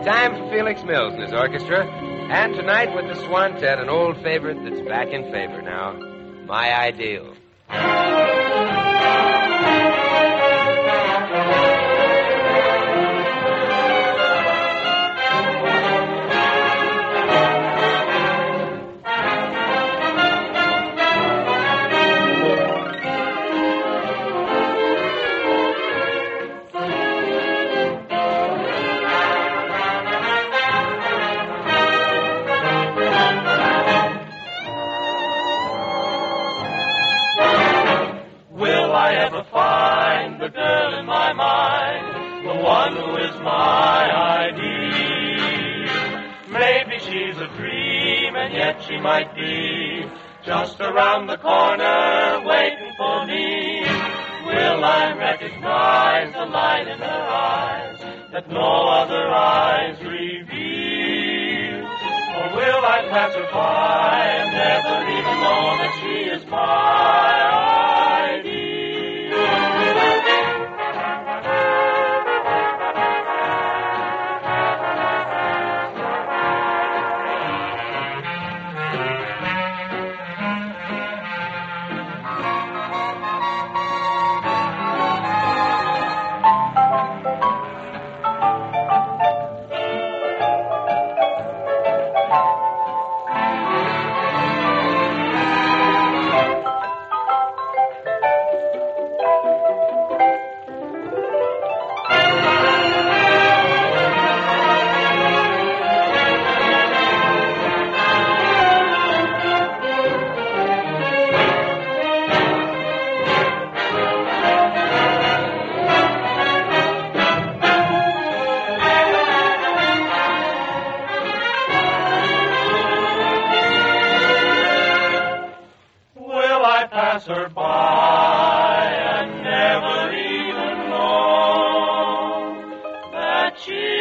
Time for Felix Mills and his orchestra. And tonight with the Swantet, an old favorite that's back in favor now, My Ideal. She might be just around the corner waiting for me. Will I recognize the light in her eyes that no other eyes reveal? Or will I pass her by and never even know that she is my ideal? Pass her by and never even know that she